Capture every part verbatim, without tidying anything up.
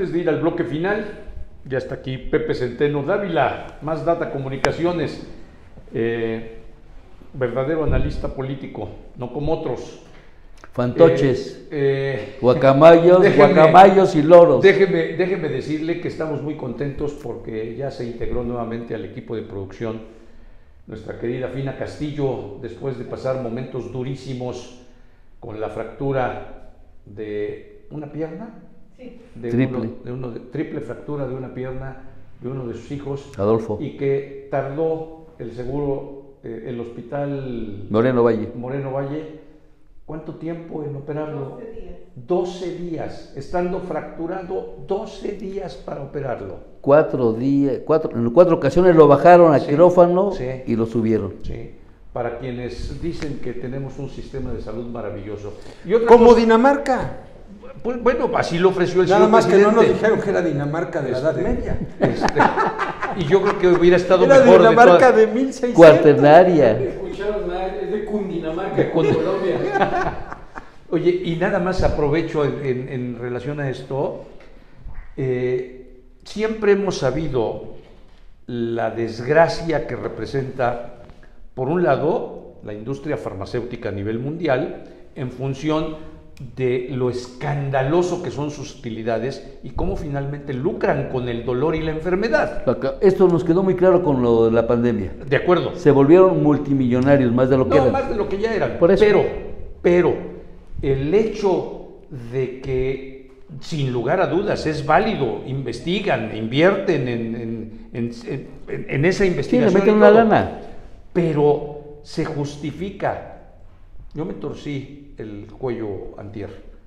Antes de ir al bloque final, ya está aquí Pepe Centeno Dávila, Más Data Comunicaciones, eh, verdadero analista político, no como otros. Fantoches, eh, eh, guacamayos, déjeme, guacamayos y loros. Déjeme, déjeme decirle que estamos muy contentos porque ya se integró nuevamente al equipo de producción nuestra querida Fina Castillo, después de pasar momentos durísimos con la fractura de una pierna. Sí. De triple. Uno, de uno de, triple fractura de una pierna de uno de sus hijos. Adolfo. Y que tardó el seguro, eh, el hospital Moreno Valle. Moreno Valle. ¿Cuánto tiempo en operarlo? doce días. doce días, estando fracturado, doce días para operarlo. Cuatro días, cuatro, en cuatro ocasiones lo bajaron a sí, quirófano sí, y lo subieron. Sí, para quienes dicen que tenemos un sistema de salud maravilloso. Y otra Como cosa, Dinamarca. Pues bueno, así lo ofreció el Nada señor más presidente. que no nos dijeron que era Dinamarca de este, la Edad Media. Este, y yo creo que hubiera estado era mejor. Era Dinamarca de, de mil seiscientos. Cuaternaria. Escucharon mal, es de Cundinamarca, de Colombia. Oye, y nada más aprovecho en, en, en relación a esto, eh, siempre hemos sabido la desgracia que representa, por un lado, la industria farmacéutica a nivel mundial, en función de lo escandaloso que son sus utilidades y cómo finalmente lucran con el dolor y la enfermedad. Esto nos quedó muy claro con lo de la pandemia. De acuerdo. Se volvieron multimillonarios, más de lo que no, eran. No, más de lo que ya eran. Por eso. Pero, pero, el hecho de que, sin lugar a dudas, es válido, investigan, invierten en, en, en, en, en esa investigación. Sí, le meten una lana. Pero se justifica. Yo me torcí el cuello antier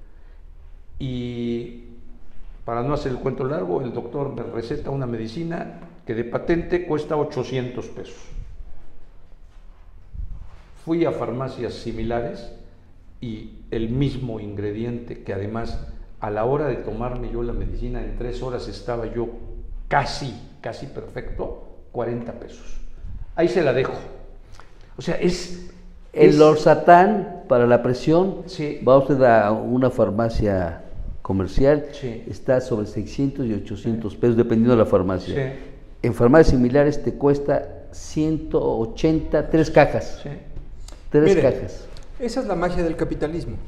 y, para no hacer el cuento largo, el doctor me receta una medicina que de patente cuesta ochocientos pesos. Fui a farmacias similares y el mismo ingrediente, que además a la hora de tomarme yo la medicina en tres horas estaba yo casi, casi perfecto, cuarenta pesos. Ahí se la dejo. O sea, es... El Lorsatán para la presión, sí. Va usted a una farmacia comercial, sí. Está sobre seiscientos y ochocientos sí. pesos, dependiendo de la farmacia. Sí. En farmacias similares te cuesta ciento ochenta, tres cajas. Sí. Tres Mire, cajas. Esa es la magia del capitalismo.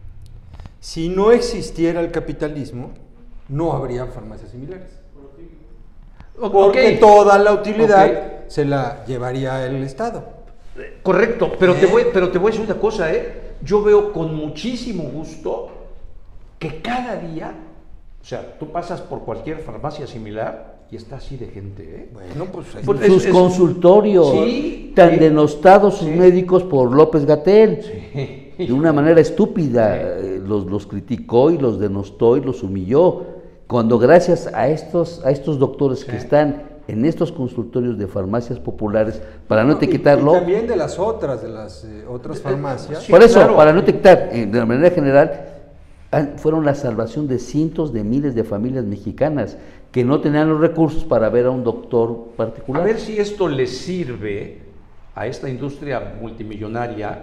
Si no existiera el capitalismo, no habría farmacias similares. Okay. Porque toda la utilidad okay. se la llevaría el Estado. Correcto, pero, ¿Eh? te voy, pero te voy a decir una cosa, ¿eh? Yo veo con muchísimo gusto que cada día, o sea, tú pasas por cualquier farmacia similar y está así de gente, ¿eh? Bueno, pues... pues sus es, consultorios, sí, tan sí, denostados sus sí. médicos por López-Gatell, sí. de una manera estúpida, sí. eh, los, los criticó y los denostó y los humilló, cuando gracias a estos, a estos doctores sí. que están en estos consultorios de farmacias populares, para no, no te quitarlo... Y también de las otras, de las eh, otras farmacias. Sí, por eso, claro. Para no te quitar, eh, de la manera general, han, fueron la salvación de cientos de miles de familias mexicanas que no tenían los recursos para ver a un doctor particular. A ver si esto le sirve a esta industria multimillonaria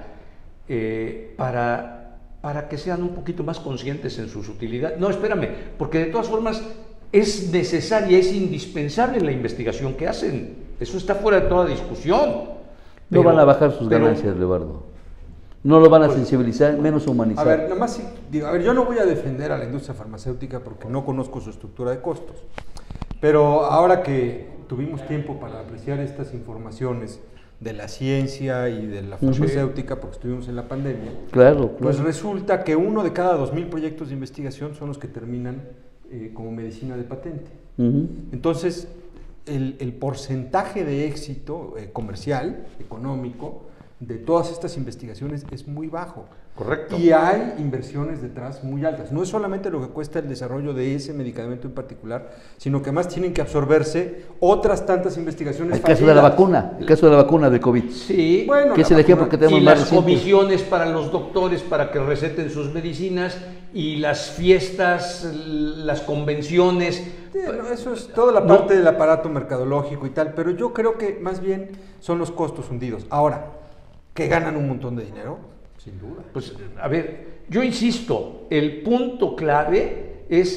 eh, para, para que sean un poquito más conscientes en sus utilidades. No, espérame, porque de todas formas... es necesaria, es indispensable la investigación que hacen. Eso está fuera de toda discusión. Pero, no van a bajar sus pero, ganancias, Leobardo. No lo van a pues, sensibilizar, menos humanizar. A ver, nada más, digo, a ver, yo no voy a defender a la industria farmacéutica porque no conozco su estructura de costos. Pero ahora que tuvimos tiempo para apreciar estas informaciones de la ciencia y de la farmacéutica, uh-huh. porque estuvimos en la pandemia, claro, claro. Pues resulta que uno de cada dos mil proyectos de investigación son los que terminan Eh, como medicina de patente. Uh-huh. Entonces, el, el porcentaje de éxito eh, comercial, económico, de todas estas investigaciones es muy bajo. Correcto. Y hay inversiones detrás muy altas. No es solamente lo que cuesta el desarrollo de ese medicamento en particular, sino que además tienen que absorberse otras tantas investigaciones. El caso de la vacuna, el caso de la vacuna de COVID. Sí, bueno, que es el ejemplo que tenemos y más las reciente. Comisiones para los doctores para que receten sus medicinas y las fiestas, las convenciones. Sí, no, eso es toda la parte no. del aparato mercadológico y tal, pero yo creo que más bien son los costos hundidos. Ahora, que ganan un montón de dinero, sin duda. Pues, a ver, yo insisto, el punto clave es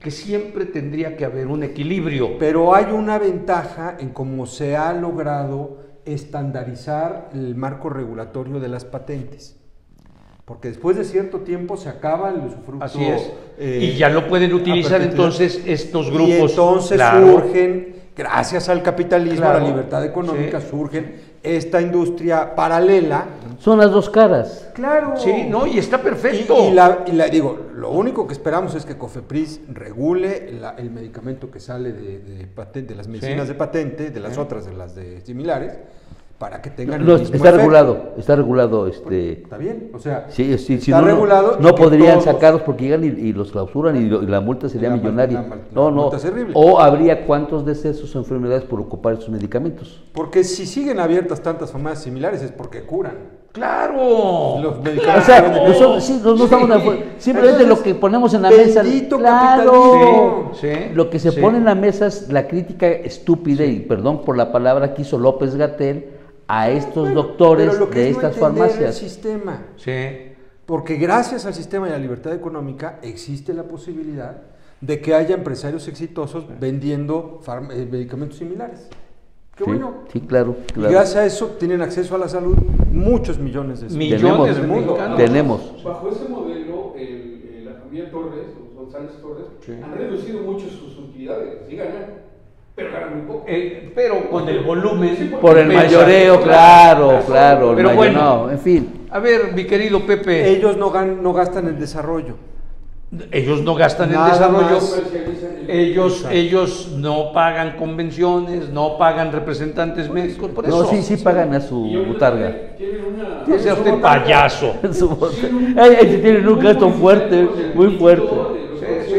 que siempre tendría que haber un equilibrio. Pero hay una ventaja en cómo se ha logrado estandarizar el marco regulatorio de las patentes. Porque después de cierto tiempo se acaba el usufructo. Así es. eh, y ya lo pueden utilizar entonces estos grupos. Y entonces claro. surgen, gracias al capitalismo, Claro. a la libertad económica, Sí. surgen esta industria paralela. Son las dos caras. Claro. Sí, no, y está perfecto. Y, y la, y la- digo, lo único que esperamos es que COFEPRIS regule la- el medicamento que sale de, de, paten- de las medicinas Sí. de patente, de las Sí. otras, de las de similares, para que tengan No, el mismo está efecto. regulado, está regulado este. Está bien, o sea, Sí, sí, sí, está no, no- regulado. y No, que podrían todos- sacarlos porque llegan y, y los clausuran y, lo- y la multa sería La mul- millonaria. la mul- la no, no. multa es terrible. O habría cuántos decesos o enfermedades por ocupar esos medicamentos. Porque si siguen abiertas tantas farmacias similares es porque curan. ¡Claro! Los O medicamentos. sea, Claro. nosotros sí, no, no estamos de acuerdo. Simplemente Entonces, lo que ponemos en la mesa. bendito Claro. capitalismo. Sí, sí, Lo que se sí. pone en la mesa es la crítica estúpida, y perdón por la palabra que hizo López Gatell a estos Bueno, doctores pero lo que de es no estas entender farmacias. el sistema. Sí. Porque gracias al sistema y a la libertad económica existe la posibilidad de que haya empresarios exitosos vendiendo farm- eh, medicamentos similares. Qué Sí, bueno. sí, claro, Y claro. gracias a eso tienen acceso a la salud muchos millones de Millones Tenemos, de mexicanos. tenemos. Bajo ese modelo, el, el- la familia Torres, los González Torres, Sí. han reducido mucho sus utilidades. Sí ganan, pero ganan muy poco. Eh, pero con el volumen. Sí, Por el pesa. mayoreo, claro, claro. el Pero mayo- bueno. no, en fin. A ver, mi querido Pepe, Ellos no, gan- no gastan en desarrollo. ellos no gastan en Nada desarrollo. más. Comercializan el- Ellos, Exacto. ellos no pagan convenciones, no pagan representantes médicos, por eso. No, sí, sí pagan a su Y ahorita butarga. tienen- Tienen una... No sea usted payaso. Su botarga. Ay, ay, tienen un gasto fuerte, muy fuerte. Sí, sí.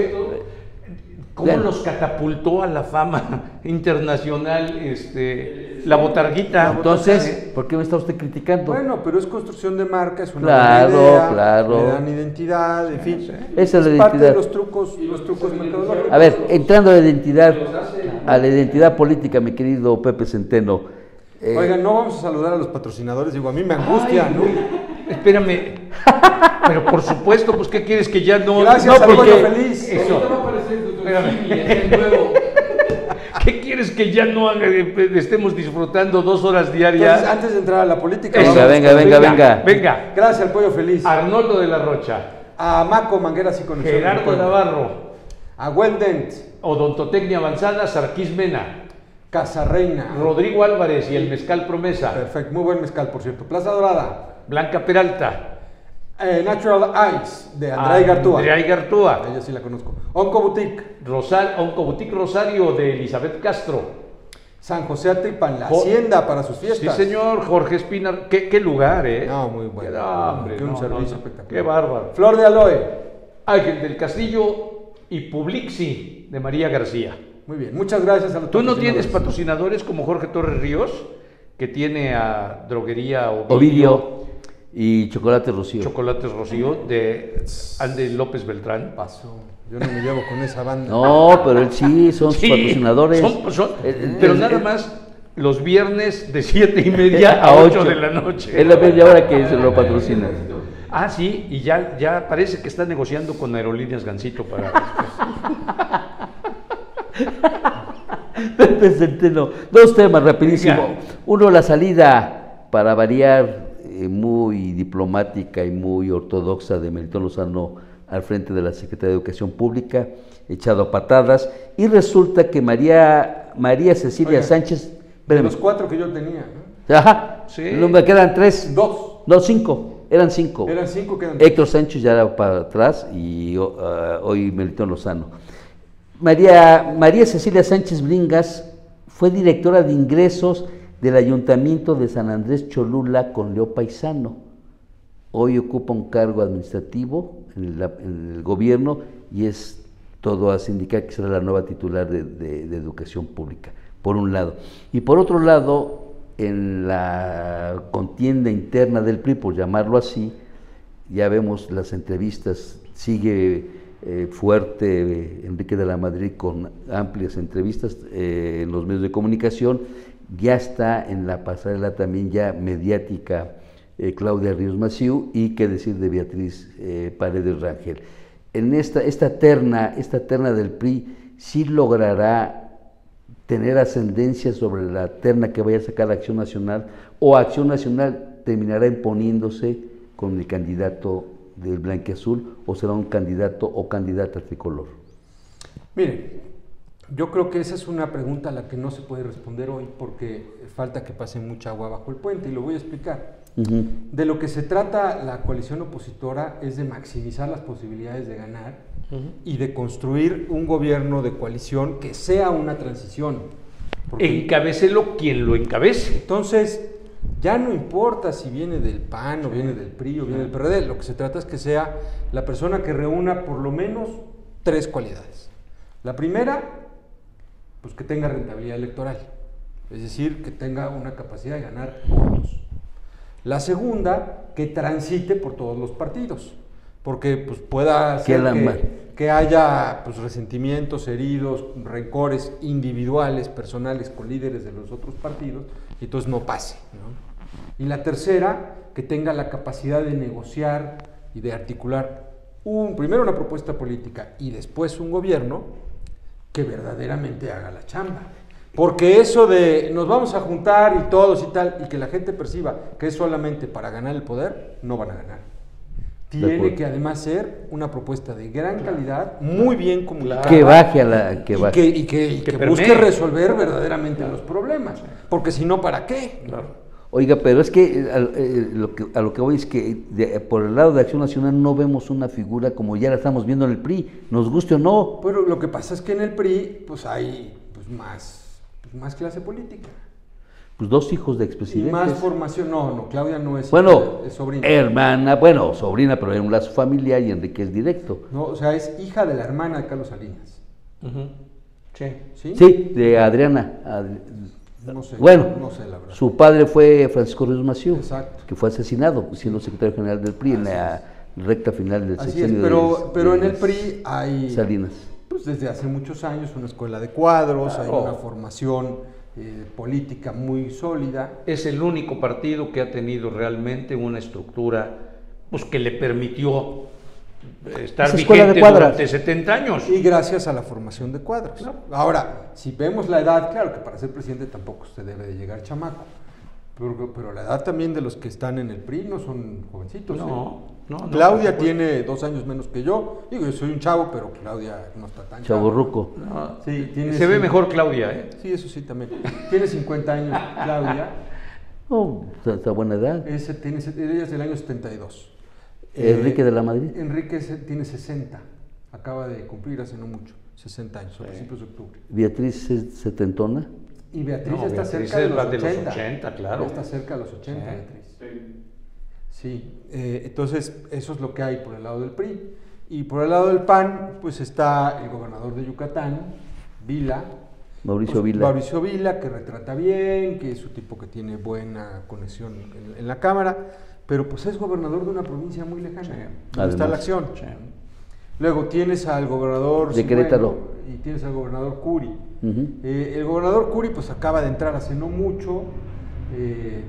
¿Cómo los catapultó a la fama internacional este, la botarguita? Entonces, ¿por qué me está usted criticando? Bueno, pero es construcción de marca, es una Claro, buena idea, claro. le dan identidad, en fin. sí. Esa es la parte de identidad. los trucos, los trucos mercadológicos. A ver, entrando a la identidad, a la identidad política, mi querido Pepe Centeno. eh, Oigan, no vamos a saludar a los patrocinadores, digo, a mí me angustia, Ay, ¿no? Espérame. Pero por supuesto, pues ¿qué quieres que ya no? Gracias no, al porque- Pollo Feliz. Eso. Ahorita va a aparecer el doctor Espérame. Jimmy, es el nuevo. ¿Qué quieres que ya no haga- eh, estemos disfrutando dos horas diarias? Entonces, antes de entrar a la política, Eso. vamos venga, con- venga, venga. Venga. Gracias al Pollo Feliz. Arnoldo de la Rocha, A Maco Mangueras y Conexión. Gerardo del Pueblo. Navarro, A Wendent, Odontotecnia Avanzada, Sarquís Mena, Casarreina. Rodrigo Álvarez y el Mezcal Promesa, Perfecto, muy buen mezcal, por cierto. Plaza Dorada. Blanca Peralta, Eh, Natural Eyes, de Andrea Gartúa. Andrea Igartúa, Ella sí la conozco. Onco Boutique, Rosal, Oncoboutique Rosario de Elizabeth Castro. San José Atripan, la Jo- hacienda para sus fiestas. Sí, señor, Jorge Espinar. ¿Qué, qué lugar, eh? No, muy bueno. Qué, no, hombre, Qué un no, servicio no, no. espectacular. Qué bárbaro. Flor de Aloe. Ángel del Castillo y Publixi de María García. Muy bien, muchas gracias a los ¿Tú no tienes patrocinadores. patrocinadores como Jorge Torres Ríos, que tiene a Droguería Ovidio, Ovidio y Chocolate Rocío. Chocolates Rocío, de Andy López Beltrán? Paso. Yo no me llevo con esa banda. No, pero él sí, son sus Sí, patrocinadores. son- son- Eh, pero eh, nada eh, más los viernes de siete y media a ocho de la noche. Es la media hora que se lo patrocina. Ah, sí, y ya, ya parece que está negociando con Aerolíneas Gansito para Pepe Centeno, dos temas rapidísimo. Venga. Uno, la salida, para variar, eh, muy diplomática y muy ortodoxa de Melitón Lozano al frente de la Secretaría de Educación Pública, echado a patadas, y resulta que María, María Cecilia Oiga, Sánchez, De espérame, los cuatro que yo tenía, ¿no? ajá, Sí. no me quedan tres, Dos. no, cinco, eran cinco. Eran cinco, quedan dos. Héctor Sánchez ya era para atrás y oh, ah, hoy Melitón Lozano. María, María Cecilia Sánchez Bringas fue directora de ingresos del Ayuntamiento de San Andrés Cholula con Leo Paisano. Hoy ocupa un cargo administrativo en el, en el gobierno y es todo hace indicar que será la nueva titular de, de- de Educación Pública, por un lado. Y por otro lado, en la contienda interna del P R I, por llamarlo así, ya vemos las entrevistas, sigue eh, fuerte eh, Enrique de la Madrid con amplias entrevistas eh, en los medios de comunicación, ya está en la pasarela también ya mediática eh, Claudia Ríos Massieu, y qué decir de Beatriz eh, Paredes Rangel. en esta, esta terna, esta terna del P R I, sí logrará tener ascendencia sobre la terna que vaya a sacar Acción Nacional, o Acción Nacional terminará imponiéndose con el candidato del blanquiazul, o será un candidato o candidata tricolor? Miren, yo creo que esa es una pregunta a la que no se puede responder hoy porque falta que pase mucha agua bajo el puente, y lo voy a explicar. Uh-huh. De lo que se trata la coalición opositora es de maximizar las posibilidades de ganar uh-huh. y de construir un gobierno de coalición que sea una transición. Encabécelo quien lo encabece. Entonces, ya no importa si viene del P A N o viene del P R I o viene del P R D, lo que se trata es que sea la persona que reúna por lo menos tres cualidades. La primera, pues que tenga rentabilidad electoral, es decir, que tenga una capacidad de ganar votos. La segunda, que transite por todos los partidos, porque pues pueda ser que, que haya pues, resentimientos, heridos, rencores individuales, personales con líderes de los otros partidos, y entonces no pase, ¿no? Y la tercera, que tenga la capacidad de negociar y de articular un, primero una propuesta política y después un gobierno que verdaderamente haga la chamba. Porque eso de nos vamos a juntar y todos y tal, y que la gente perciba que es solamente para ganar el poder, no van a ganar. Tiene que además ser una propuesta de gran calidad, muy bien comunicada. Que baje a la... Que y, baje. Que, y que, y que, que busque resolver verdaderamente claro. los problemas. Porque si no, ¿para qué? Claro. Oiga, pero es que a, eh, lo que a lo que voy es que de, por el lado de Acción Nacional no vemos una figura como ya la estamos viendo en el P R I, nos guste o no. Pero lo que pasa es que en el P R I pues hay pues, más, pues, más clase política. Pues dos hijos de expresidentes. Y más formación, no, no, Claudia no es, bueno, hija, es sobrina. Hermana, bueno, sobrina, pero en un lazo familiar, y Enrique es directo. No, o sea, es hija de la hermana de Carlos Salinas. Uh-huh. Sí. ¿Sí? Sí, de Adriana. Ad... No sé, bueno, no sé la verdad. Su padre fue Francisco Ruiz Massieu, exacto, que fue asesinado siendo secretario general del P R I. Así en la es. recta final del sexenio. Pero, de, pero de en el P R I hay, Salinas. Pues desde hace muchos años, una escuela de cuadros, claro. hay una formación eh, política muy sólida. Es el único partido que ha tenido realmente una estructura pues, que le permitió estar Esa vigente durante setenta años. Y gracias a la formación de cuadros. Claro. Ahora, si vemos la edad, claro que para ser presidente tampoco se debe de llegar chamaco, pero, pero la edad también de los que están en el P R I no son jovencitos. No, ¿eh? no, no. Claudia no, tiene dos años menos que yo. Digo, yo soy un chavo, pero Claudia no está tan chavo. Chavorruco. No, sí, tiene se ve mejor Claudia, ¿eh? Sí, eso sí también. Tiene cincuenta años Claudia. Oh, está, está buena edad. Ese, tiene, ella es del año setenta y dos. Enrique eh, de la Madrid. Enrique tiene sesenta, acaba de cumplir hace no mucho, sesenta años, sí. a principios de octubre. Beatriz es setentona. Y Beatriz no, está Beatriz cerca de los, de ochenta, los ochenta, claro. Está cerca de los ochenta, sí. Beatriz. Sí, sí. Eh, entonces eso es lo que hay por el lado del P R I. Y por el lado del P A N, pues está el gobernador de Yucatán, Vila. Mauricio pues, Vila. Mauricio Vila, que retrata bien, que es un tipo que tiene buena conexión en, en la Cámara. Pero pues es gobernador de una provincia muy lejana, sí. donde está la acción. Sí. Luego tienes al gobernador de Querétaro y tienes al gobernador Curi. Uh-huh. eh, el gobernador Curi pues acaba de entrar hace no mucho, eh,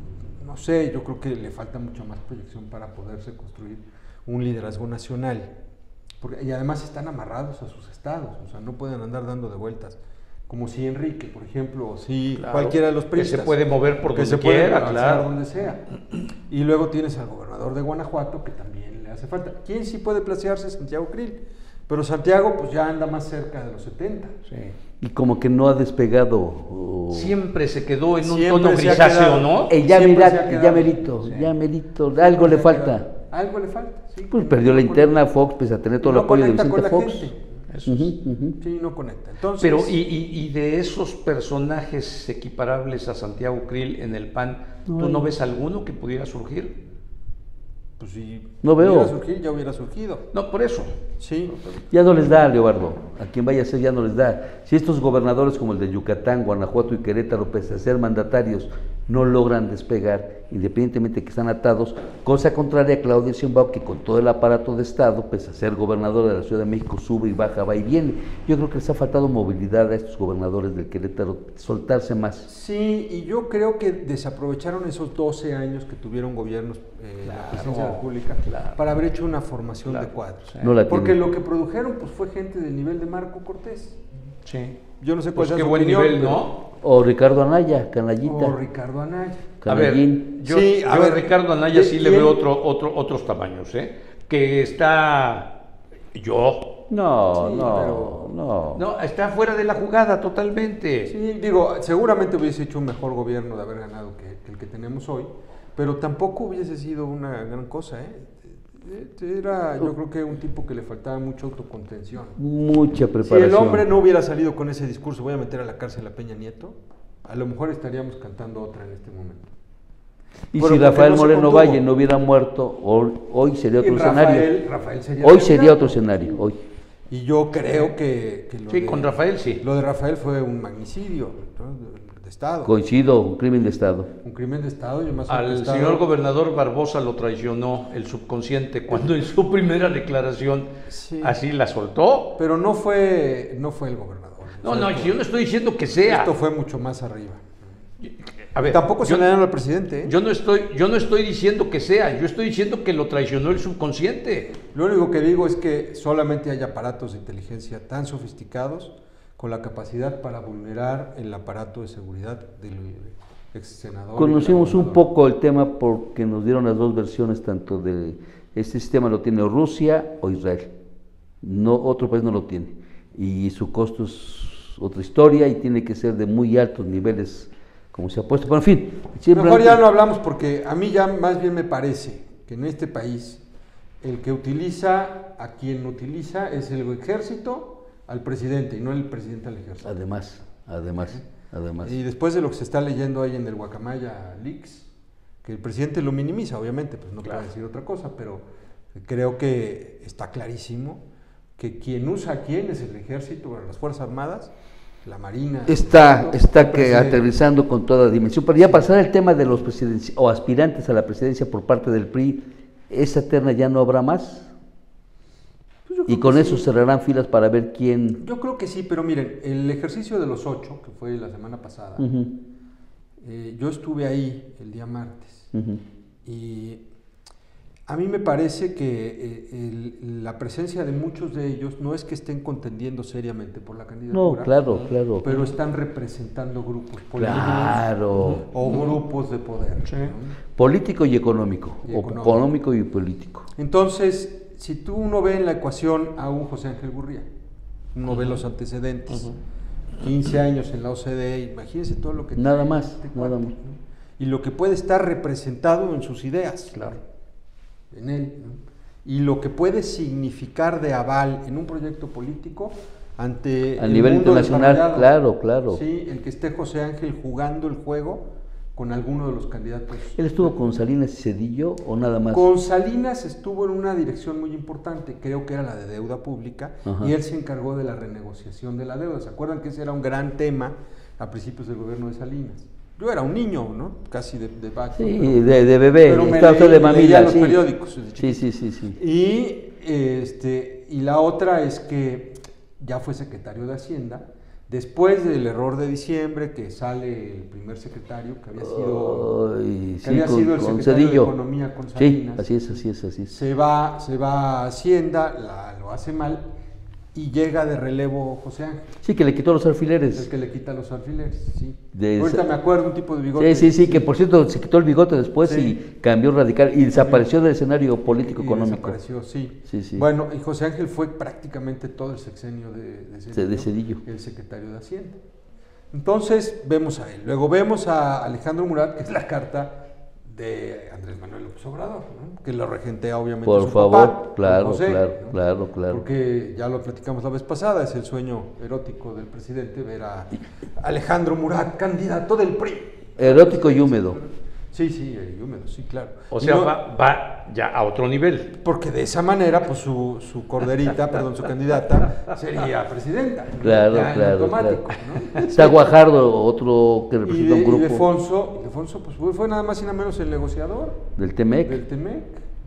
no sé, yo creo que le falta mucha más proyección para poderse construir un liderazgo nacional. Porque, y además están amarrados a sus estados, o sea, no pueden andar dando de vueltas. Como si Enrique, por ejemplo, o si claro, cualquiera de los priistas. Que se puede mover por que donde se puede quiera, claro. donde sea. Y luego tienes al gobernador de Guanajuato, que también le hace falta. ¿Quién sí puede placearse? Santiago Krill. Pero Santiago, pues ya anda más cerca de los setenta. Sí. Y como que no ha despegado. Oh. Siempre se quedó en un tono grisáceo, ¿no? Eh, ya, mira, ya merito, sí. ya merito, algo Siempre le falta. Algo le falta, sí. Pues perdió la interna Fox, pese a tener todo el no apoyo de Vicente Fox. Gente. Eso es. Uh-huh, uh-huh. Sí, no conecta. Entonces, pero y, y, y de esos personajes equiparables a Santiago Krill en el P A N, ¿tú no, no ves alguno que pudiera surgir? Pues si no veo. pudiera surgir, ya hubiera surgido. No, por eso. Sí. Ya no les da, Leobardo. A quien vaya a ser ya no les da. Si estos gobernadores como el de Yucatán, Guanajuato y Querétaro, pese a ser mandatarios, no logran despegar, independientemente de que están atados, cosa contraria a Claudia Sheinbaum, que con todo el aparato de Estado, pese a ser gobernadora de la Ciudad de México, sube y baja, va y viene. Yo creo que les ha faltado movilidad a estos gobernadores del Querétaro, soltarse más. Sí, y yo creo que desaprovecharon esos doce años que tuvieron gobiernos eh, Claro, la presidencia de la República claro. para haber hecho una formación Claro, de cuadros. sí. No la Porque tienen. lo que produjeron pues fue gente del nivel de Marco Cortés. Sí. Yo no sé cuál Pues sea qué su buen opinión, nivel, pero- ¿no? O Ricardo Anaya, canallita. O Ricardo Anaya. A ver, Canallín. yo, Sí, yo a a ver, Ricardo Anaya ¿de sí le quién? veo otro, otro, otros tamaños, ¿eh? Que está yo. No, Sí, no, pero- no. No, está fuera de la jugada totalmente. Sí, digo, seguramente hubiese hecho un mejor gobierno de haber ganado que, que el que tenemos hoy, pero tampoco hubiese sido una gran cosa, ¿eh? Era, yo creo que un tipo que le faltaba mucha autocontención. Mucha Si preparación. el hombre no hubiera salido con ese discurso, voy a meter a la cárcel a Peña Nieto, a lo mejor estaríamos cantando otra en este momento. Y Pero si porque Rafael no se Moreno contuvo. Valle no hubiera muerto, hoy, hoy sería otro Y escenario. Rafael, Rafael sería Hoy candidato. sería otro escenario, hoy. Y yo creo que, que lo Sí, de, con Rafael sí. Lo de Rafael fue un magnicidio, ¿no? de, de Estado. Coincido, un crimen de Estado. Un crimen de Estado. Yo más Al Estado, señor gobernador Barbosa lo traicionó el subconsciente cuando en su primera declaración Sí. así la soltó. Pero no fue, no fue el gobernador. No, O sea, no, esto- yo no estoy diciendo que sea. Esto fue mucho más arriba. A ver, Tampoco se yo, le dieron al presidente, ¿eh? yo no estoy, yo no estoy diciendo que sea, yo estoy diciendo que lo traicionó el subconsciente. Lo único que digo es que solamente hay aparatos de inteligencia tan sofisticados con la capacidad para vulnerar el aparato de seguridad del ex senador. Conocimos un poco el tema porque nos dieron las dos versiones, tanto de este sistema lo tiene o Rusia o Israel. No, otro país no lo tiene. Y su costo es otra historia y tiene que ser de muy altos niveles, como se ha puesto. Pero en fin, siempre Mejor ya no hablamos porque a mí ya más bien me parece que en este país el que utiliza a quien utiliza es el ejército al presidente y no el presidente al ejército. Además, además, además. Y después de lo que se está leyendo ahí en el Guacamaya Leaks, que el presidente lo minimiza, obviamente, pues no Claro. puede decir otra cosa, pero creo que está clarísimo que quien usa a quién es el ejército, bueno, las Fuerzas Armadas, la Marina. Está, el está que presidente. aterrizando con toda dimensión. Pero ya pasar el tema de los presidenciales o aspirantes a la presidencia por parte del P R I, ¿esa terna ya no habrá más? Pues yo Y creo con que eso sí. cerrarán filas para ver quién. Yo creo que sí, pero miren, el ejercicio de los ocho, que fue la semana pasada, Ujú, eh, yo estuve ahí el día martes ujú. y a mí me parece que eh, el- la presencia de muchos de ellos no es que estén contendiendo seriamente por la No, candidatura, claro, claro. pero están representando grupos políticos Claro. o grupos de poder. ¿no? Político y económico. Y o económico. económico y político. Entonces, si tú uno ve en la ecuación a un José Ángel Gurría, uno ve los antecedentes, quince años en la O C D E, imagínense todo lo que Nada trae más, este nada cuate, más. ¿no? Y lo que puede estar representado en sus ideas, Claro. en él, ¿no? Y lo que puede significar de aval en un proyecto político ante A el nivel mundo internacional, desarrollado. claro, claro. Sí, el que esté José Ángel jugando el juego con alguno de los candidatos. ¿Él estuvo con Salinas y Cedillo o nada más? Con Salinas estuvo en una dirección muy importante, creo que era la de deuda pública, Ajá. y él se encargó de la renegociación de la deuda. ¿Se acuerdan que ese era un gran tema a principios del gobierno de Salinas? Yo era un niño, ¿no? Casi de, de bacho, Sí, pero- de, de bebé. pero me Estaba usted leí- de leía mamila, los sí. periódicos desde Sí, sí, sí, sí. Y, este, y la otra es que ya fue secretario de Hacienda, después del error de diciembre, que sale el primer secretario, que había sido, Ay, que sí, había con- sido el con secretario Cedillo. de Economía con Sí, Salinas. así es, así es, así es. Se va, se va a Hacienda, la- lo hace mal, y llega de relevo José Ángel, Sí, que le quitó los el alfileres. que le quita los alfileres, sí. De Ahorita esa- me acuerdo un tipo de bigote. Sí, sí, sí, que por cierto se quitó el bigote después Sí. y cambió radical y desapareció del escenario político y económico. desapareció, sí. Sí, sí. Bueno, y José Ángel fue prácticamente todo el sexenio de, de Cedillo, de Cedillo. el secretario de Hacienda. Entonces vemos a él. Luego vemos a Alejandro Murat, que es la carta de Andrés Manuel López Obrador, ¿no? Que lo regentea obviamente Por su favor, papá, don claro, José, claro, ¿no? claro, claro. Porque ya lo platicamos la vez pasada, es el sueño erótico del presidente ver a Alejandro Murat, candidato del P R I. Erótico y húmedo. Sí, sí, y húmedo, sí, claro. O sea, no, va, va ya a otro nivel. Porque de esa manera, pues su, su corderita, perdón, su candidata sería presidenta. Claro, ya en claro, automático, claro. ¿no? Está Guajardo, otro que Y, representa de, un grupo. y Ildefonso, Ildefonso, pues fue, fue nada más y nada menos el negociador Del Temec. del Temec.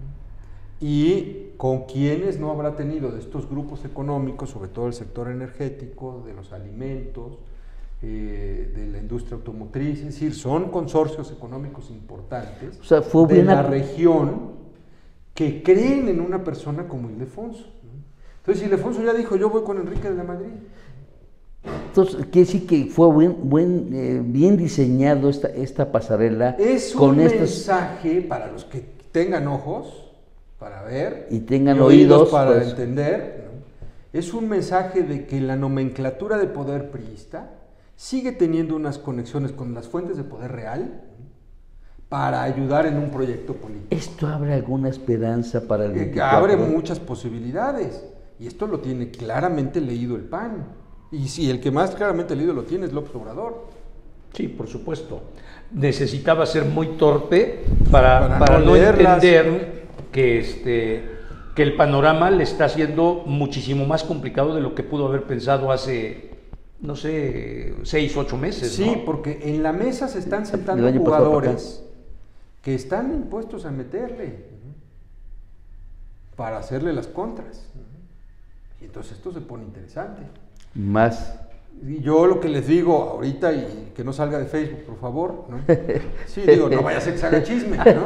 Y con quienes no habrá tenido de estos grupos económicos, sobre todo el sector energético, de los alimentos, eh, de la industria automotriz, es decir, son consorcios económicos importantes O sea, fue de bien la a- región que creen en una persona como Ildefonso, ¿no? Entonces Ildefonso ya dijo, yo voy con Enrique de la Madrid. Entonces, quiere decir que fue buen, buen, eh, bien diseñado esta, esta pasarela Es un con estos mensaje para los que tengan ojos para ver y tengan y oídos para pues. entender, ¿no? Es un mensaje de que la nomenclatura de poder priista sigue teniendo unas conexiones con las fuentes de poder real, ¿no? Para ayudar en un proyecto político. ¿Esto abre alguna esperanza para el Eh, veinticuatro? Abre muchas posibilidades y esto lo tiene claramente leído el P A N. Y si el que más claramente leído lo tiene es López Obrador. Sí, por supuesto. Necesitaba ser muy torpe para, Para para no no, leerlas. entender que, este, que el panorama le está haciendo muchísimo más complicado de lo que pudo haber pensado hace, no sé, seis, ocho meses. Sí, ¿no? porque en la mesa se están El sentando año pasado para jugadores que están impuestos a meterle, ¿no? Para hacerle las contras, ¿no? Y entonces esto se pone interesante. Más. Y yo lo que les digo ahorita, y que no salga de Facebook, por favor, ¿no? Sí, digo, no vaya a ser que se haga chisme, ¿no?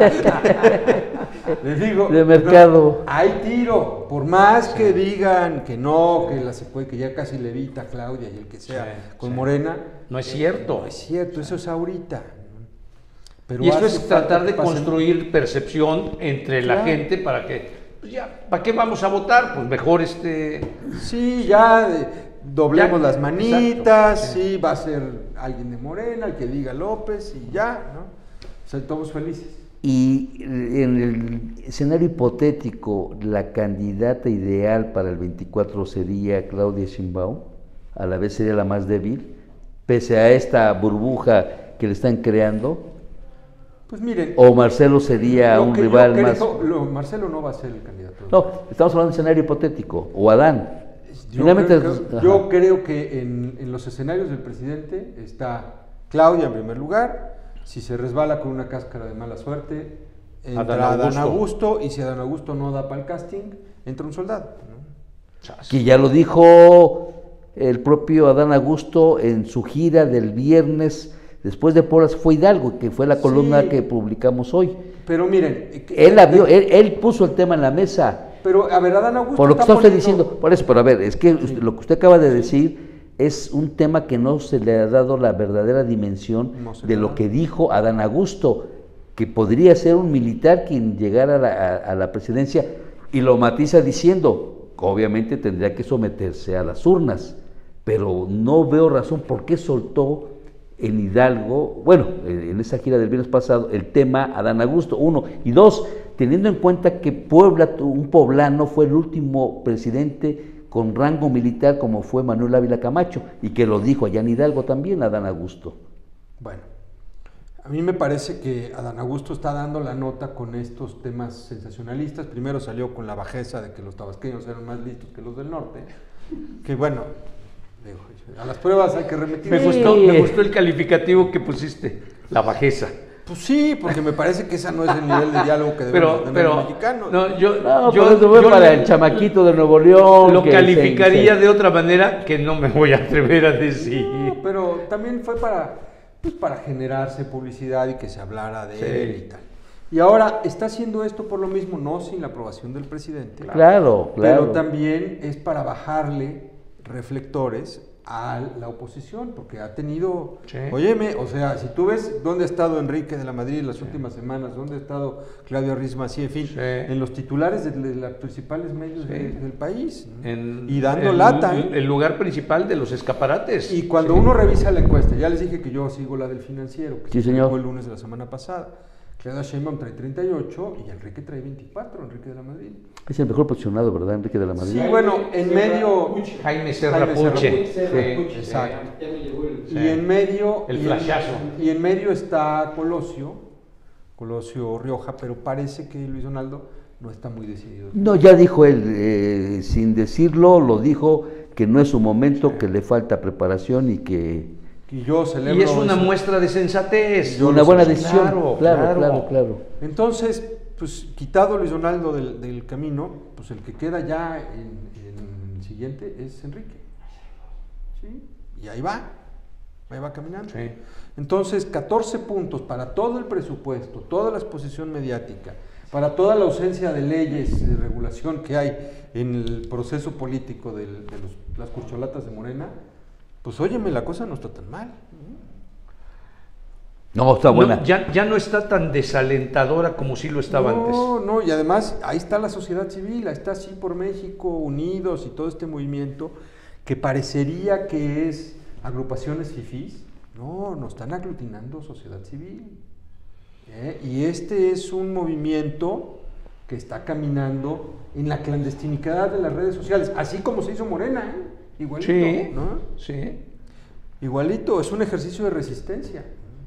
Les digo, De mercado. no, hay tiro, por más que digan que no, que la secue, que ya casi levita Claudia y el que sea Sí, con sí. Morena. No es cierto. No es cierto, eso es ahorita. ¿no? Pero Y esto hace es falta tratar de que pasen- construir percepción entre la Claro. gente para que, pues ya, ¿para qué vamos a votar? Pues mejor este... Sí, ya eh, doblemos Ya, las manitas, exacto, sí, va a ser alguien de Morena, el que diga López y ya, ¿no? O sea, todos felices. Y en el escenario hipotético, la candidata ideal para el veinticuatro sería Claudia Sheinbaum, a la vez sería la más débil, pese a esta burbuja que le están creando, Pues miren, o Marcelo sería lo un que yo rival creo- más... lo- Marcelo no va a ser el candidato. No, estamos hablando de escenario hipotético, o Adán. Yo, Finalmente, creo, ajá. yo creo que en, en los escenarios del presidente está Claudia en primer lugar. Si se resbala con una cáscara de mala suerte, entra Adán Adán Augusto. Augusto, y si Adán Augusto no da para el casting, entra un soldado, ¿no? Que ya lo dijo el propio Adán Augusto en su gira del viernes, después de Puebla fue Hidalgo, que fue la columna Sí. que publicamos hoy. Pero miren, eh, que- Él, la vio, él, él puso el tema en la mesa, pero a ver, Adán Augusto por lo que está está usted poniendo- diciendo, por eso, pero a ver, es que usted- lo que usted acaba de decir es un tema que no se le ha dado la verdadera dimensión No se de le lo da. que dijo Adán Augusto, que podría ser un militar quien llegara a la, a- a la presidencia, y lo matiza diciendo, obviamente tendría que someterse a las urnas, pero no veo razón por qué soltó en Hidalgo, bueno, en esa gira del viernes pasado, el tema Adán Augusto, uno, y dos, teniendo en cuenta que Puebla, un poblano, fue el último presidente con rango militar como fue Manuel Ávila Camacho, y que lo dijo allá en Hidalgo también Adán Augusto. Bueno, a mí me parece que Adán Augusto está dando la nota con estos temas sensacionalistas. Primero salió con la bajeza de que los tabasqueños eran más listos que los del norte, que bueno, digo, a las pruebas hay que remitir. Me gustó, me gustó el calificativo que pusiste, la bajeza. Pues sí, porque me parece que esa no es el nivel de diálogo que debemos Pero, tener pero, los mexicanos. no, yo, No, yo, pero eso fue yo para le- el chamaquito de Nuevo León. lo que calificaría se- de otra manera que no me voy a atrever a decir. No, pero también fue para, pues, para generarse publicidad y que se hablara de Sí. él y tal. Y ahora está haciendo esto por lo mismo, no sin la aprobación del presidente. Claro, claro. Pero también es para bajarle reflectores a la oposición, porque ha tenido, Sí. óyeme, o sea, si tú ves dónde ha estado Enrique de la Madrid en las últimas semanas, dónde ha estado Claudio Risma, así, en fin, Sí. en los titulares de, de los principales medios Sí. de- del país, ¿no? En- y dando en lata. el, ¿eh? el lugar principal de los escaparates. Y cuando Sí. uno revisa la encuesta, ya les dije que yo sigo la del Financiero, que Sí, se señor. publicó el lunes de la semana pasada. Claudia Sheinbaum trae treinta y ocho y Enrique trae veinticuatro, Enrique de la Madrid. Es el mejor posicionado, ¿verdad, Enrique de la Madrid? Sí, bueno, en medio... Jaime Serra Jaime Serra Puche. Puche. Sí, Sí, exacto. Ya me llegó el... Sí. Y en medio... El y en- flashazo. y en medio está Colosio, Colosio Rioja, pero parece que Luis Donaldo no está muy decidido. No, ya dijo él, eh, sin decirlo, lo dijo, que no es su momento, sí. que le falta preparación y que... Y yo celebro... Y es una ese... muestra de sensatez. Una buena decisión, claro, claro, claro, claro, claro. Entonces, pues quitado Luis Donaldo del, del camino, pues el que queda ya en, en el siguiente es Enrique. ¿Sí? Y ahí va, ahí va caminando. Sí. Entonces, catorce puntos para todo el presupuesto, toda la exposición mediática, para toda la ausencia de leyes de regulación que hay en el proceso político del, de los, las corcholatas de Morena, pues óyeme, la cosa no está tan mal. No, está buena. No, ya, ya no está tan desalentadora como sí lo estaba no, antes. No, no, y además ahí está la sociedad civil, ahí está Sí por México, Unidos y todo este movimiento que parecería que es agrupaciones fifís. No, nos están aglutinando sociedad civil. ¿Eh? Y este es un movimiento que está caminando en la clandestinidad de las redes sociales, así como se hizo Morena, ¿eh? Igualito, sí, ¿no? Sí. Igualito, es un ejercicio de resistencia.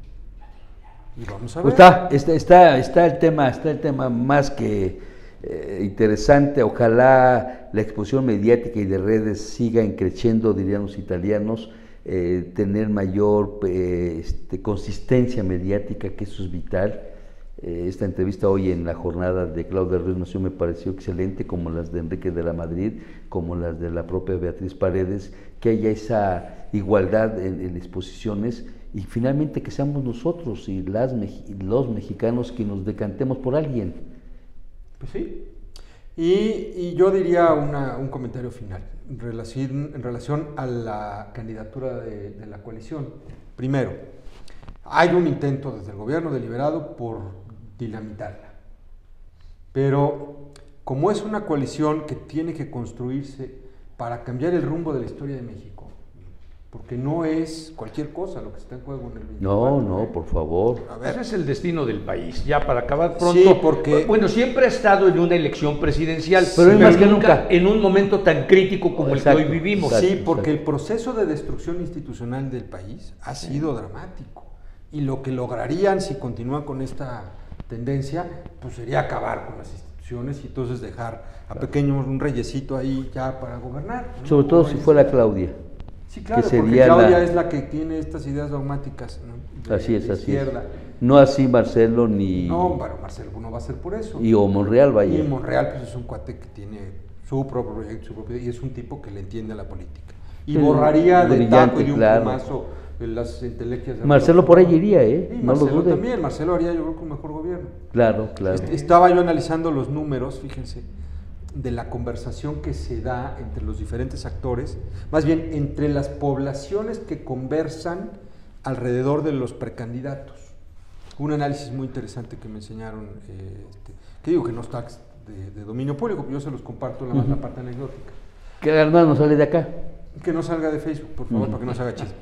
Y vamos a ver. Pues está, está, está, está el tema, está el tema más que eh, interesante. Ojalá la exposición mediática y de redes siga creciendo, dirían los italianos. Eh, tener mayor eh, este, consistencia mediática, que eso es vital. Eh, esta entrevista hoy en la jornada de Claudia Ruiz Massieu me pareció excelente, como las de Enrique de la Madrid, como las de la propia Beatriz Paredes, que haya esa igualdad en, en exposiciones y finalmente que seamos nosotros y las, los mexicanos que nos decantemos por alguien. Pues sí. Y, y yo diría una, un comentario final en relación, en relación a la candidatura de, de la coalición. Primero, hay un intento desde el gobierno deliberado por dinamitarla, pero como es una coalición que tiene que construirse para cambiar el rumbo de la historia de México, porque no es cualquier cosa lo que está en juego en el veinticuatro. No, no, por favor. A ver. Ese es el destino del país, ya para acabar pronto. Sí, porque... Bueno, siempre ha estado en una elección presidencial, pero, pero más que nunca, nunca en un momento tan crítico como exacto, el que hoy vivimos. Exacto, sí, porque exacto. el proceso de destrucción institucional del país ha sido sí. dramático. Y lo que lograrían si continúan con esta tendencia, pues sería acabar con las instituciones y entonces dejar a pequeños un reyesito ahí ya para gobernar, ¿no? Sobre todo si fuera Claudia. Sí, claro, que porque sería Claudia la... es la que tiene estas ideas dogmáticas, ¿no? De, así es, de así es. izquierda. No así Marcelo ni... No, bueno, Marcelo no va a ser por eso. Y o Monreal, vaya. Y Monreal pues es un cuate que tiene su propio proyecto, su propio... y es un tipo que le entiende a la política. Y sí, borraría de taco y de un claro. plumazo las entelequias de Marcelo por ahí iría, ¿eh? Sí, no Marcelo lo dude. también, Marcelo haría yo creo que un mejor gobierno. Claro, claro. Estaba yo analizando los números, fíjense, de la conversación que se da entre los diferentes actores, más bien entre las poblaciones que conversan alrededor de los precandidatos. Un análisis muy interesante que me enseñaron, eh, este, que digo que no está de, de dominio público, pero yo se los comparto la, uh-huh. la parte anecdótica. Que además no sale de acá. Que no salga de Facebook, por favor, uh-huh. para que no se haga chisme.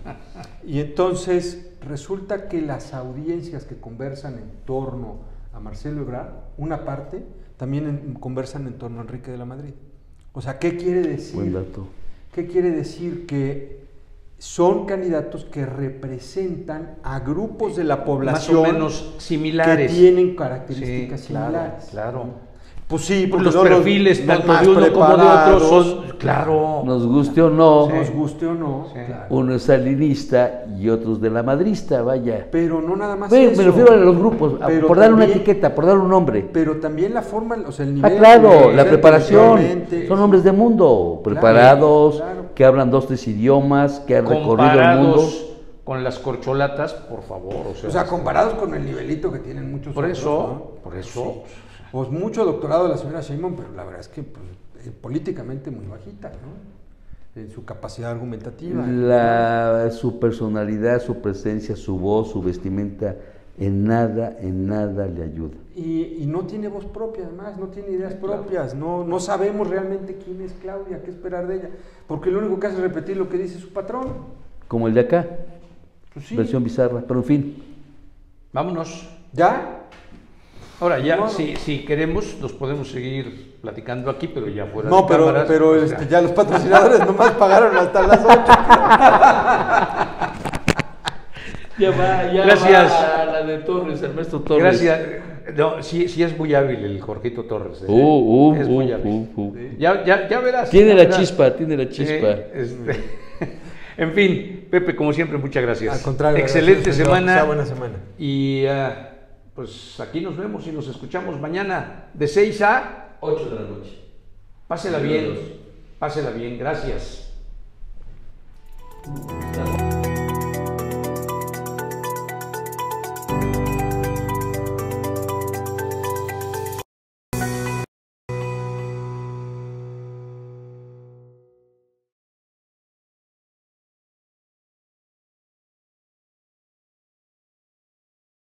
Y entonces resulta que las audiencias que conversan en torno a Marcelo Ebrard, una parte, también en, conversan en torno a Enrique de la Madrid. O sea, ¿qué quiere decir? Buen dato. ¿Qué quiere decir? Que son candidatos que representan a grupos de la población más o menos similares, que tienen características sí, similares. Claro, claro. Pues sí, porque los no perfiles los, tanto más de uno como de otro son, claro. Nos guste o no. Sí. Nos guste o no. Sí. Claro. Uno es salinista y otros de la madrista, vaya. Pero no nada más bueno, eso. Me refiero a los grupos, a, por dar una etiqueta, por dar un nombre. Pero también la forma, o sea, el nivel. Ah, claro, de, la preparación. de Son hombres de mundo, claro, preparados, claro. que hablan dos, tres idiomas, que han recorrido el mundo. Con las corcholatas, por favor. O sea, o sea comparados con el nivelito que tienen muchos por otros, eso, ¿no? por eso. Sí. Pues mucho doctorado de la señora Sheinbaum, pero la verdad es que pues, eh, políticamente muy bajita, ¿no? En su capacidad argumentativa. La, ¿no? Su personalidad, su presencia, su voz, su vestimenta, en nada, en nada le ayuda. Y, y no tiene voz propia, además, no tiene ideas propias, no, no sabemos realmente quién es Claudia, qué esperar de ella, porque lo único que hace es repetir lo que dice su patrón. Como el de acá, pues sí. Versión bizarra, pero en fin. Vámonos. ¿Ya? Ahora ya, no, no. Si, si queremos, nos podemos seguir platicando aquí, pero ya fuera no, de pero, cámaras. pero pues, este, ya los patrocinadores nomás pagaron hasta las ocho. Ya va, ya Gracias. va la Ah, de Torres, el maestro Torres. Gracias. No, sí, sí es muy hábil el Jorgito Torres. ¿eh? Uh, uh, es uh, muy hábil. uh, uh. Ya, ya, ya verás. Tiene ya la verás. chispa, tiene la chispa. Eh, este, en fin, Pepe, como siempre, muchas gracias. Al contrario. Excelente gracias, semana. Sea buena semana. Y uh, pues aquí nos vemos y nos escuchamos mañana de seis a ocho de la noche. Pásela bien. Pásela bien. Gracias. Gracias.